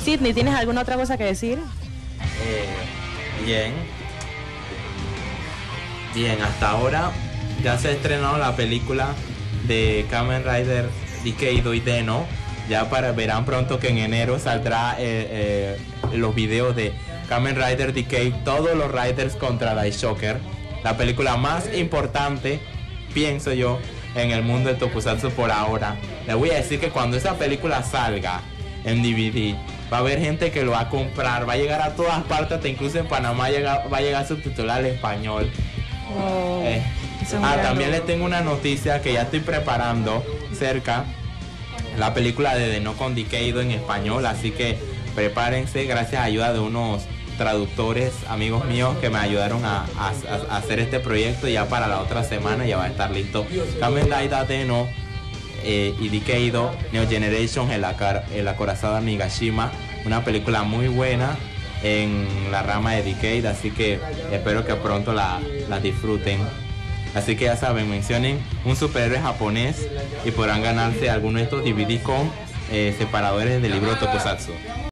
Sidney, ¿tienes alguna otra cosa que decir? Bien. Bien, hasta ahora ya se ha estrenado la película de Kamen Rider Decade y Deno. Verán pronto que en enero saldrá los videos de Kamen Rider Decade, todos los Riders contra Daishoker, la película más importante, pienso yo, en el mundo del tokusatsu por ahora. Les voy a decir que cuando esa película salga en DVD, va a haber gente que lo va a comprar, va a llegar a todas partes, hasta incluso en Panamá va a llegar subtitulado al español. Oh, también les tengo una noticia que ya estoy preparando cerca, la película de No con Decade en español, así que prepárense, gracias a ayuda de unos traductores, amigos míos, que me ayudaron a hacer este proyecto. Ya para la otra semana ya va a estar listo Kamen Rider Deno y Decade Neo Generation, el acorazado Nigashima, una película muy buena en la rama de Decade, así que espero que pronto la disfruten. Así que ya saben, mencionen un superhéroe japonés y podrán ganarse alguno de estos DVD con separadores del libro Tokusatsu.